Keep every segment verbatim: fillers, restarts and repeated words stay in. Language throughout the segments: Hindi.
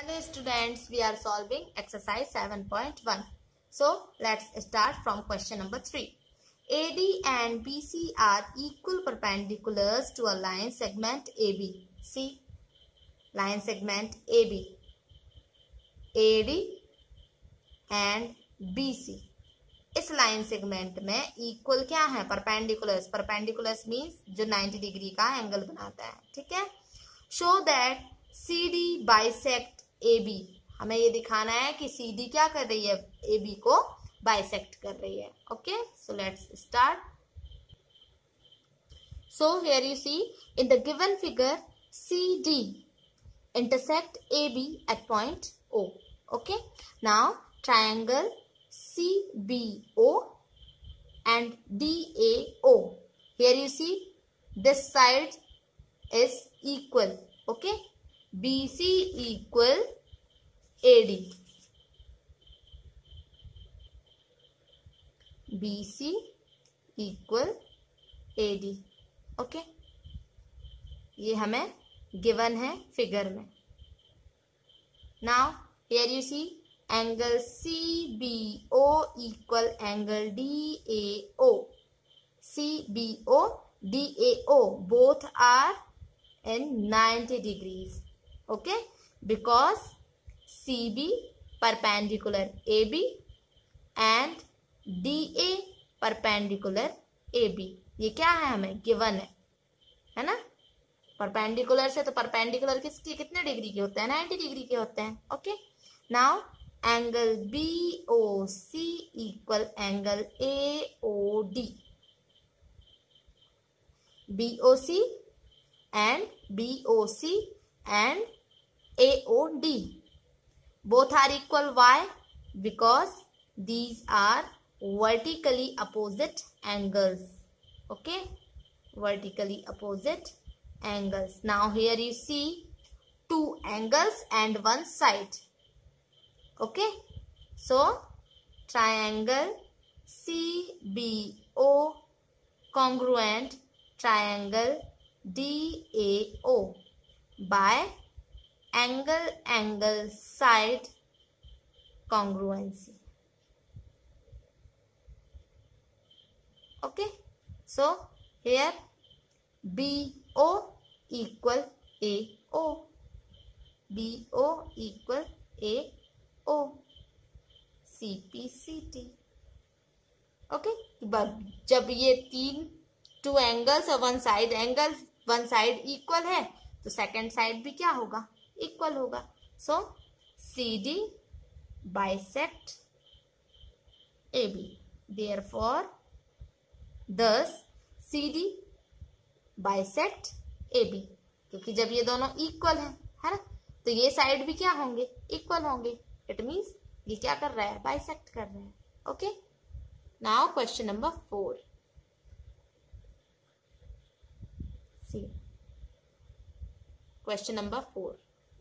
Hello students, we are solving exercise seven point one. So let's start from question number three. A D and B C are equal perpendiculars to a line segment A B. See, line segment A B. A D and B C. इस लाइन सेगमेंट में इक्वल क्या है? परपेंडिकुलर्स. परपेंडिकुलर्स मीन्स जो नाइंटी डिग्री का एंगल बनाता है. ठीक है. Show that C D bisect A B. हमें ये दिखाना है कि सी डी क्या कर रही है? ए बी को बाइसेक्ट कर रही है. Okay, so let's start. So here you see in the given figure C D intersect A B at point O. Okay, now triangle C B O and D A O. Here you see this side is equal. Okay, B C equal A D. B C equal A D. Okay, ये हमें गिवन है फिगर में. Now here you see angle C B O equal angle D A O. C B O D A O both are in ninety degrees. Okay, because C B perpendicular A B and D A perpendicular A B. ये क्या है? हमें गिवन है, है ना. परपेंडिकुलर से तो परपेंडिकुलर किसके कितने डिग्री के होते हैं? नाइंटी डिग्री के होते हैं. Okay, now angle B O C equal angle A O D. B O C and B O C and A O D both are equal. Why? Because these are vertically opposite angles. Okay, vertically opposite angles. Now here you see two angles and one side. Okay, so triangle C B O congruent triangle D A O by angle angle side congruency. Okay, so here B O equal A O. B O equal A O. C P C T. Okay, जब ये तीन टू एंगल्स और one side angle one side equal है तो सेकेंड साइड भी क्या होगा? इक्वल होगा. So C D bisect A B. Therefore thus C D bisect A B. क्योंकि जब ये दोनों इक्वल है है ना, तो ये साइड भी क्या होंगे? इक्वल होंगे. इट मीन्स ये क्या कर रहा है? बाइसेक्ट कर रहा है. Okay, now question number four. See question number four.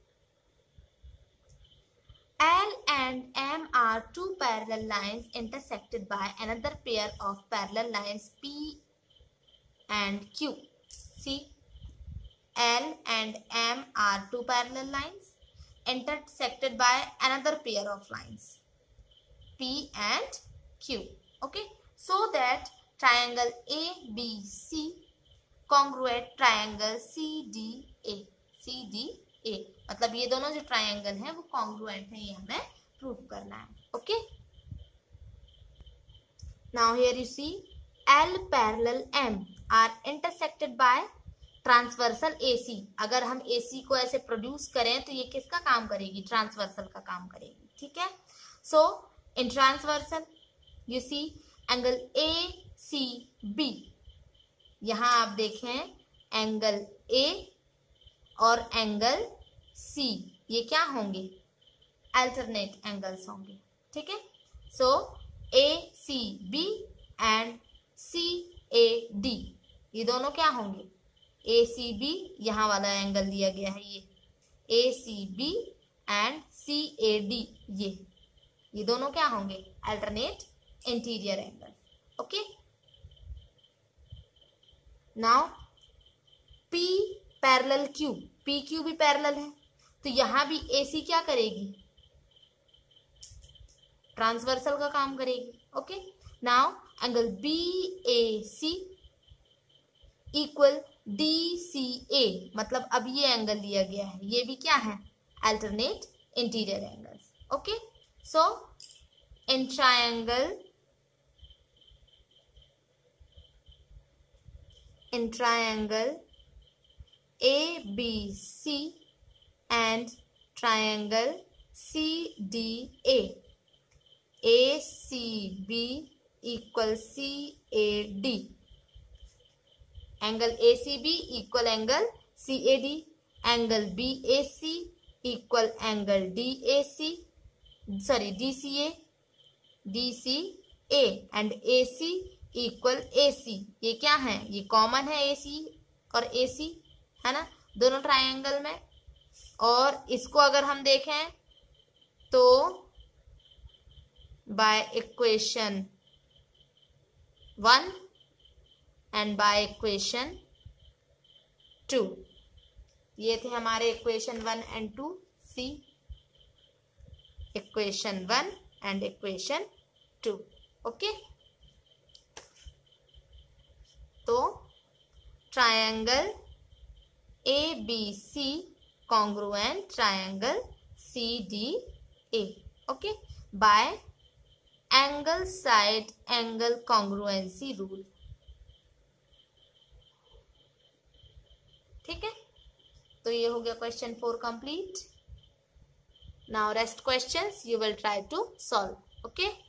L and M are two parallel lines intersected by another pair of parallel lines P and Q. See, L and M are two parallel lines intersected by another pair of lines P and Q. Okay, so that triangle A B C congruent triangle C D A. C D A मतलब ये दोनों जो ट्राइंगल हैं वो कॉन्ग्रुएंट है, ये हमें प्रूव करना है. Okay, now here you see L parallel M are intersected by transversal A C. अगर हम A C को ऐसे प्रोड्यूस करें तो ये किसका काम करेगी? ट्रांसवर्सल का काम करेगी. ठीक है. So in transversal you see angle A C B. यहां आप देखें एंगल A और एंगल C ये क्या होंगे? अल्टरनेट एंगल्स होंगे. ठीक है. So A C B and C A D ये दोनों क्या होंगे? A C B यहाँ वाला एंगल दिया गया है, ये A C B and C A D ये ये दोनों क्या होंगे? Alternate interior angle. Okay, now P parallel Q. P Q भी पैरेलल है तो यहां भी एसी क्या करेगी, ट्रांसवर्सल का काम करेगी। Okay, now angle B A C equal D C A, मतलब अब ये एंगल लिया गया है, ये भी क्या है, alternate interior angles. Okay, so in triangle in triangle A B C and triangle C D A, A C B equal C A D, angle A C B equal angle C A D, angle B A C equal angle D A C, sorry D C A, D C A and A C equal A C। ये क्या है, ये कॉमन है A C और A C, है ना, दोनों ट्रायंगल में। और इसको अगर हम देखें तो by equation one and by equation two, ये थे हमारे equation one and two, see equation one and equation two. Okay, तो triangle A B C congruent triangle C D A, okay, by angle side angle congruency rule। ठीक है, तो ये हो गया question four complete. Now rest questions you will try to solve. Okay.